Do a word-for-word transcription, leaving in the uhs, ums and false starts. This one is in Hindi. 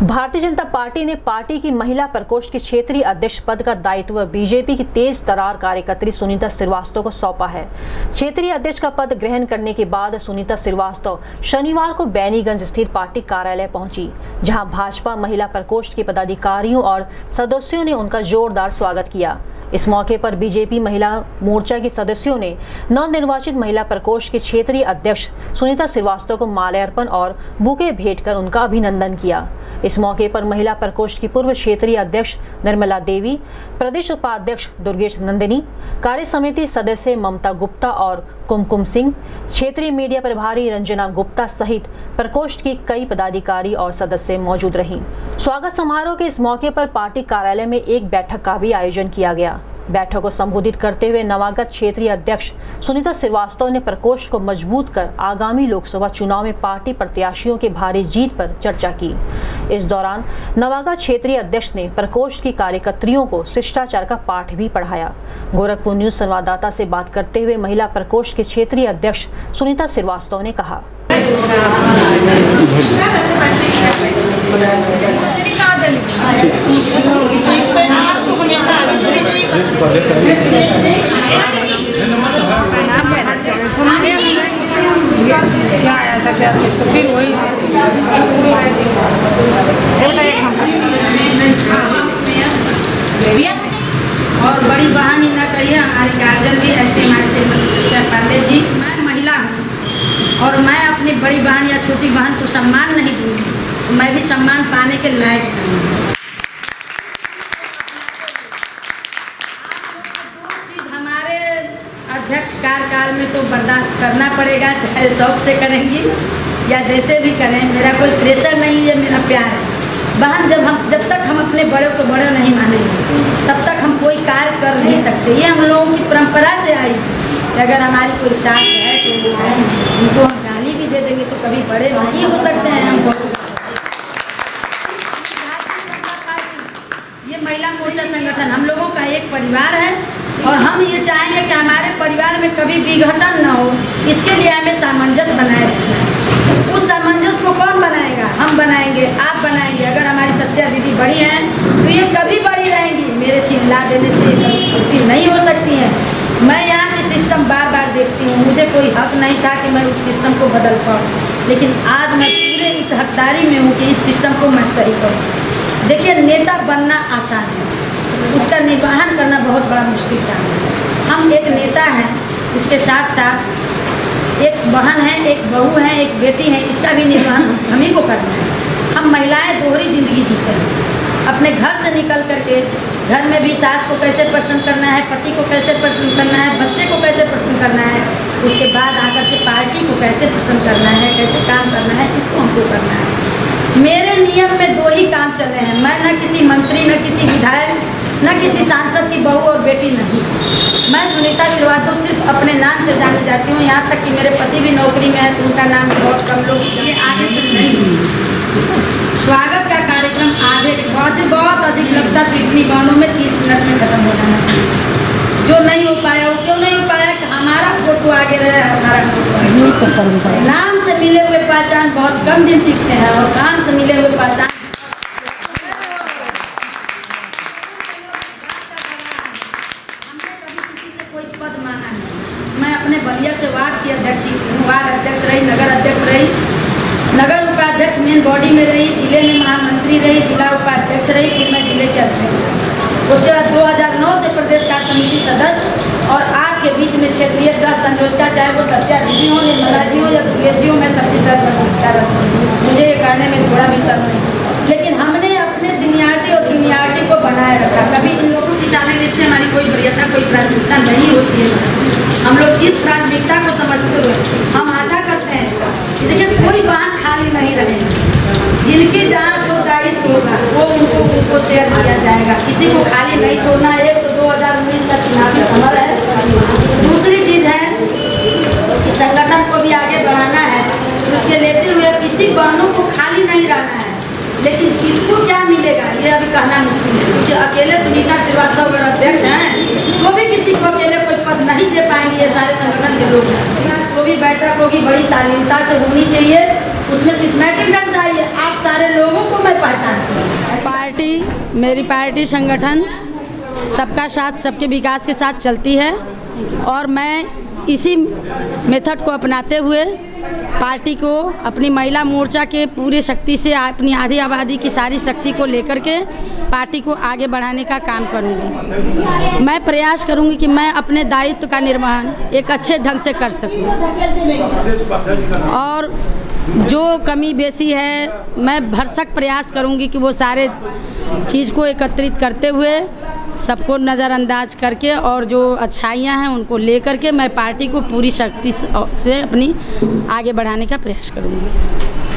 भारतीय जनता पार्टी ने पार्टी की महिला प्रकोष्ठ के क्षेत्रीय अध्यक्ष पद का दायित्व बीजेपी की तेज तर्रार कार्यकर्त्री सुनीता श्रीवास्तव को सौंपा है। क्षेत्रीय अध्यक्ष का पद ग्रहण करने के बाद सुनीता श्रीवास्तव शनिवार को बैनीगंज स्थित पार्टी कार्यालय पहुंची, जहां भाजपा महिला प्रकोष्ठ के पदाधिकारियों और सदस्यों ने उनका जोरदार स्वागत किया। इस मौके पर बीजेपी महिला मोर्चा के सदस्यों ने नवनिर्वाचित महिला प्रकोष्ठ के क्षेत्रीय अध्यक्ष सुनीता श्रीवास्तव को माल्यार्पण और बुके भेंट कर उनका अभिनंदन किया। इस मौके पर महिला प्रकोष्ठ की पूर्व क्षेत्रीय अध्यक्ष निर्मला देवी, प्रदेश उपाध्यक्ष दुर्गेश नंदिनी, कार्य समिति सदस्य ममता गुप्ता और कुमकुम सिंह, क्षेत्रीय मीडिया प्रभारी रंजना गुप्ता सहित प्रकोष्ठ की कई पदाधिकारी और सदस्य मौजूद रहीं। स्वागत समारोह के इस मौके पर पार्टी कार्यालय में एक बैठक का भी आयोजन किया गया। बैठक को संबोधित करते हुए नवागत क्षेत्रीय अध्यक्ष सुनीता श्रीवास्तव ने प्रकोष्ठ को मजबूत कर आगामी लोकसभा चुनाव में पार्टी प्रत्याशियों की भारी जीत पर चर्चा की। इस दौरान नवागत क्षेत्रीय अध्यक्ष ने प्रकोष्ठ की कार्यकर्त्रियों को शिष्टाचार का पाठ भी पढ़ाया। गोरखपुर न्यूज संवाददाता से बात करते हुए महिला प्रकोष्ठ के क्षेत्रीय अध्यक्ष सुनीता श्रीवास्तव ने कहा, और बड़ी बहानी न कहिए, हमारे गार्जियन भी ऐसे हमारे श्रीमती सुष्टा पांडे जी। मैं महिला हूँ और मैं अपनी बड़ी बहन या छोटी बहन को सम्मान नहीं दूंगी, तो मैं भी सम्मान पाने के लायक हूँ। अध्यक्ष कार्यकाल में तो बर्दाश्त करना पड़ेगा, चाहे शौक से करेंगी या जैसे भी करें। मेरा कोई प्रेशर नहीं है, मेरा प्यार है। बहन जब हम जब तक हम अपने बड़े को बड़े नहीं मानेंगे तब तक हम कोई कार्य कर नहीं सकते। ये हम लोगों की परंपरा से आई कि अगर हमारी कोई सास है तो उनको हम गाली भी दे देंगे तो कभी बड़े नहीं हो सकते हैं। हमको ये महिला मोर्चा संगठन हम लोगों का एक परिवार है और हम ये चाहेंगे कि हमारे परिवार में कभी विघटन न हो। इसके लिए हमें सामंजस्य बनाए रखना है। उस सामंजस्य को कौन बनाएगा? हम बनाएंगे, आप बनाएंगे। अगर हमारी सत्या दीदी बड़ी हैं तो ये कभी बड़ी रहेंगी। मेरे चिल्ला देने से ये कभी छोटी नहीं हो सकती हैं। मैं यहाँ की सिस्टम बार बार देखती हूँ, मुझे कोई हक नहीं था कि मैं उस सिस्टम को बदल पाऊँ, लेकिन आज मैं पूरे इस हकदारी में हूँ कि इस सिस्टम को मैं सही करूँ। देखिए, नेता बनना आसान है, उसका निर्वहन करना बहुत बड़ा मुश्किल काम है। हम एक नेता हैं, उसके साथ साथ एक बहन है, एक बहू है, एक बेटी है, इसका भी निर्वहन हम ही को करना है। हम महिलाएं दोहरी जिंदगी जीते हैं। अपने घर से निकल करके घर में भी सास को कैसे प्रसन्न करना है, पति को कैसे प्रसन्न करना है, बच्चे को कैसे प्रसन्न करना है, उसके बाद आकर के पार्टी को कैसे प्रसन्न करना है, कैसे काम करना है, इसको हमको करना है। मेरे नियम में दो ही काम चले हैं। मैं न किसी मंत्री, न किसी विधायक, न किसी सांसद की बहू और बेटी नहीं। मैं सुनीता श्रीवास्तव सिर्फ अपने नाम से जानी जाती हूँ। यहाँ तक कि मेरे पति भी नौकरी में है तो उनका नाम बहुत कम लोग, ये आगे से नहीं हुई। स्वागत का कार्यक्रम आधे बहुत बहुत अधिक लगता तो इतनी बहनों में तीस मिनट में खत्म हो जाना चाहिए। जो नहीं हो पाया वो क्यों नहीं हो पाया कि हमारा फोटो आगे रहे, हमारा फोटो। नाम से मिले हुए पहचान बहुत कम दिन टिकते हैं और काम से मिले हुए पहचान बलिया से वार्ड की अध्यक्ष वार्ड अध्यक्ष रही, नगर अध्यक्ष रही, नगर उपाध्यक्ष मेन बॉडी में रही, जिले में महामंत्री रही, जिला उपाध्यक्ष रही, फिर मैं जिले के अध्यक्ष रही। उसके बाद दो हज़ार नौ से प्रदेश कार्य समिति सदस्य और आपके बीच में क्षेत्रीय सह संयोजका, चाहे वो सत्या दीदी हो, निर्मला जी हो या दुर्गेश जी हो, मैं सबकी सह संयोजका रखूँ। मुझे ये कहने में थोड़ा भी शर्म नहीं, लेकिन हमने अपने सीनियरिटी और जूनियरिटी को बनाए रखा। कभी इन लोगों की चालेंगे, इससे हमारी कोई वरीयता, कोई प्राथमिकता नहीं होती है। हम लोग इस प्राथमिकता को समझते हुए हम आशा करते हैं कि देखिए कोई वाहन खाली नहीं रहेगा। जिनके जहाँ जो दायित्व होगा वो उनको उनको शेयर किया जाएगा। किसी को खाली नहीं छोड़ना। एक तो दो हज़ार उन्नीस का चुनावी समय है। दूसरी चीज़ है कि संगठन को भी आगे बढ़ाना है, उसके लेते हुए किसी बहनों को खाली नहीं रहना है। लेकिन किसको क्या मिलेगा ये अभी कहना मुश्किल है, क्योंकि अकेले सुनीता श्रीवास्तव अगर अध्यक्ष हैं तो भी किसी को अकेले कोई पद नहीं दे पाएंगे। ये सारे संगठन के लोग हैं। जो भी बैठक होगी बड़ी शालीनता से होनी चाहिए, उसमें सिस्टमैटिक ढंग से आइए। आप सारे लोगों को मैं पहचान मेरी पार्टी संगठन सबका साथ सबके विकास के साथ चलती है और मैं इसी मेथड को अपनाते हुए पार्टी को अपनी महिला मोर्चा के पूरे शक्ति से अपनी आधी आबादी की सारी शक्ति को लेकर के पार्टी को आगे बढ़ाने का काम करूंगी। मैं प्रयास करूंगी कि मैं अपने दायित्व का निर्वहन एक अच्छे ढंग से कर सकूं और जो कमी बेसी है मैं भरसक प्रयास करूंगी कि वो सारे चीज़ को एकत्रित करते हुए सबको नज़रअंदाज करके और जो अच्छाइयाँ हैं उनको लेकर के मैं पार्टी को पूरी शक्ति से अपनी आगे बढ़ाने का प्रयास करूंगी।